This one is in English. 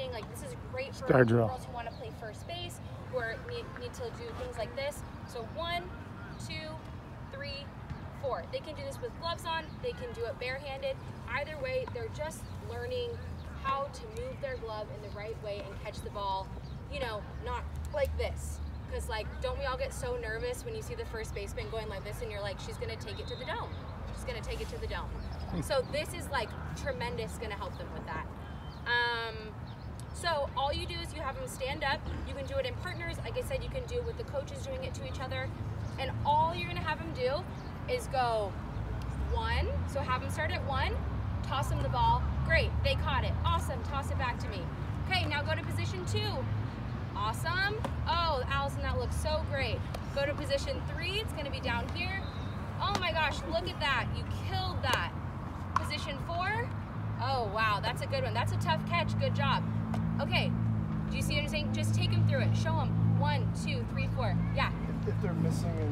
stretching. Like, this is great for Star drill. girls who want to play first base or need to do things like this. So 1, 2, 3, 4. They can do this with gloves on. They can do it barehanded. Either way, they're just learning how to move their glove in the right way and catch the ball, you know, not like this. Because, like, don't we all get so nervous when you see the first baseman going like this and you're like, she's going to take it to the dome. She's going to take it to the dome. So this is, like, tremendous, going to help them with that. So all you do is you have them stand up. You can do it in partners. Like I said, you can do it with the coaches doing it to each other. And all you're going to have them do is go 1. So have them start at 1. Toss them the ball. Great. They caught it. Awesome. Toss it back to me. Okay, now go to position 2. Awesome. Oh, Allison, that looks so great. Go to position 3. It's going to be down here. Oh my gosh, look at that. You killed that. Position 4. Oh, wow, that's a good one. That's a tough catch. Good job. Okay, do you see what I'm saying? Just take them through it. Show them. 1, 2, 3, 4. Yeah. If they're missing